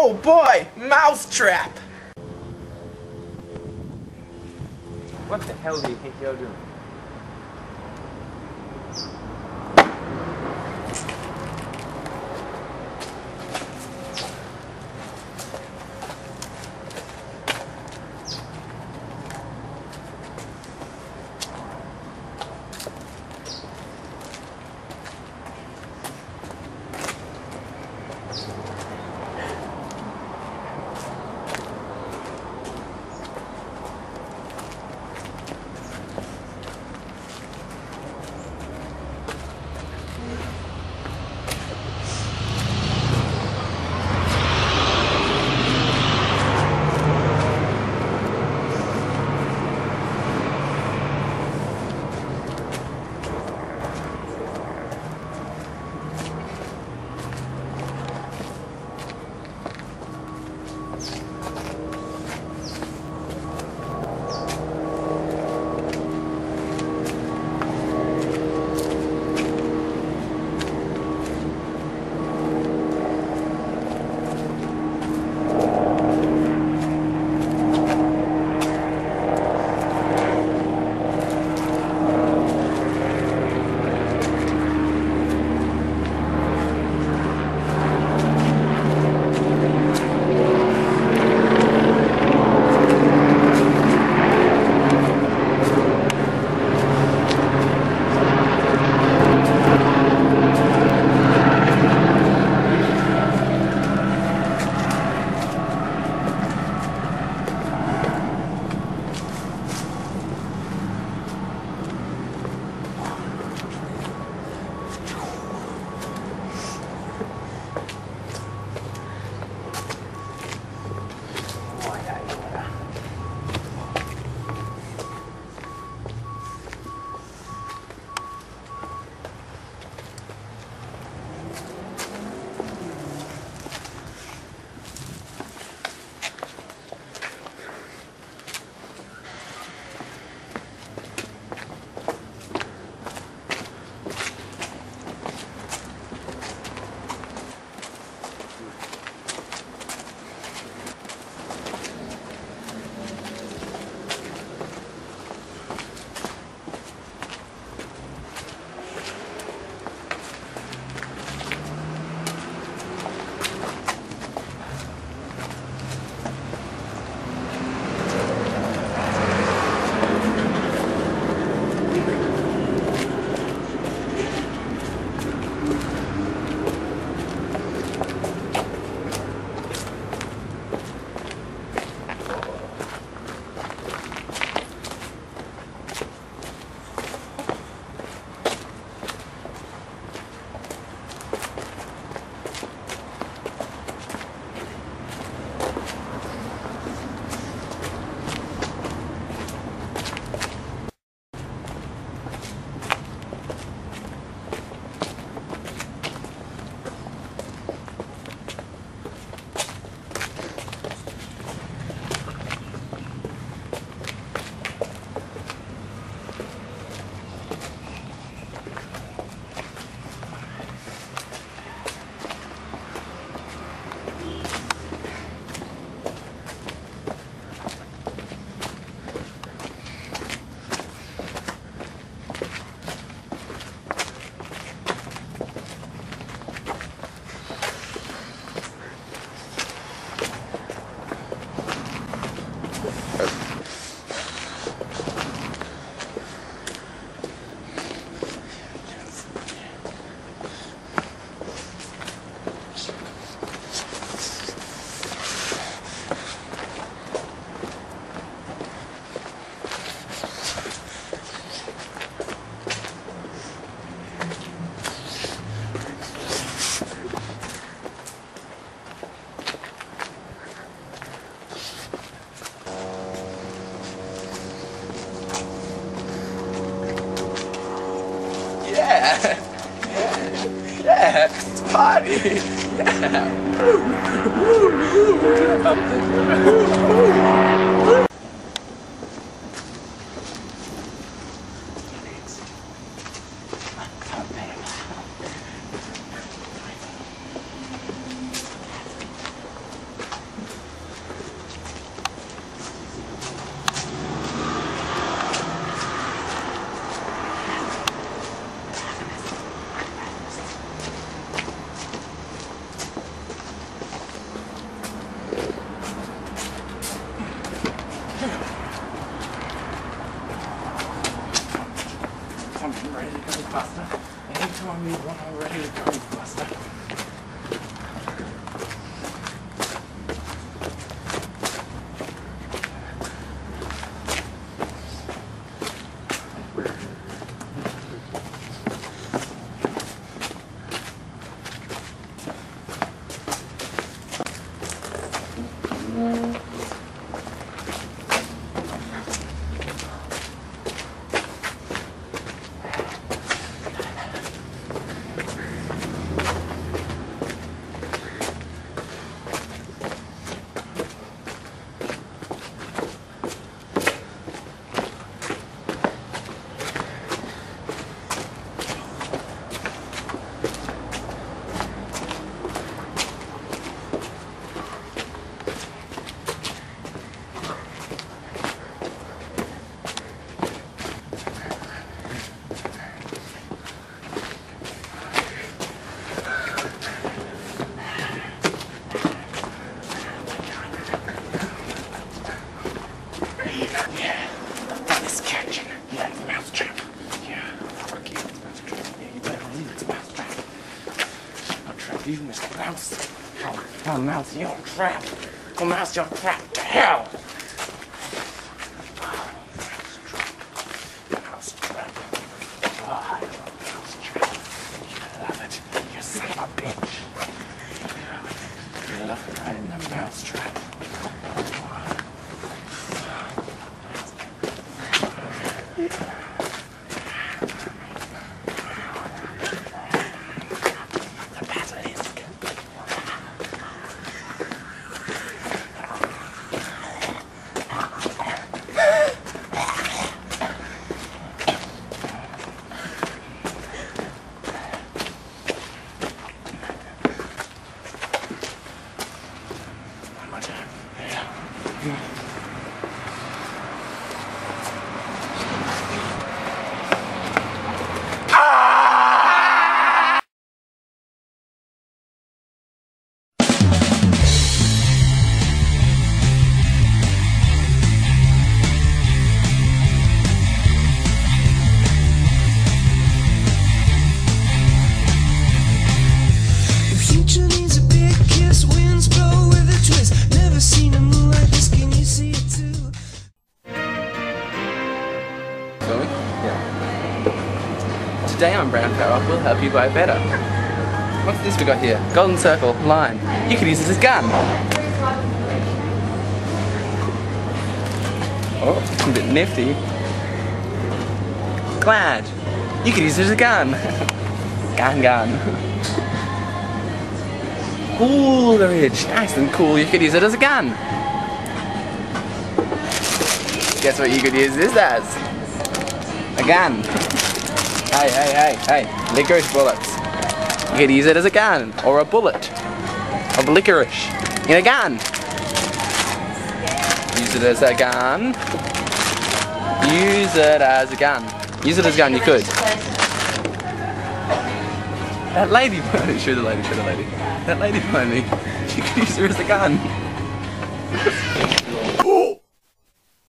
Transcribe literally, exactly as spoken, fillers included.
Oh boy, mousetrap! What the hell do you think you're doing? Yeah, yeah, yeah, it's a party. Yeah. me one already, Ghostbuster. You, Mister Mouse. Oh, oh, Mouse, you're trapped. Oh, Mouse, you're trapped to hell. Oh, Mouse trap. Oh, I love Mouse trap. You love it. You son of a bitch. You love it right in the mouse trap. Today on Brown Power Up, we'll help you buy better. What's this we got here? Golden circle, line. You could use this as a gun. Oh, a bit nifty. Glad. You could use it as a gun. Gun, gun. Coleridge. Nice and cool. You could use it as a gun. Guess what you could use this as? A gun. Hey, hey, hey, hey, licorice bullets. You could use it as a gun, or a bullet of licorice in a gun. Use it as a gun. Use it as a gun. Use it as a gun, you could. That lady, show the lady, show the lady. That lady behind me, you could use her as a gun.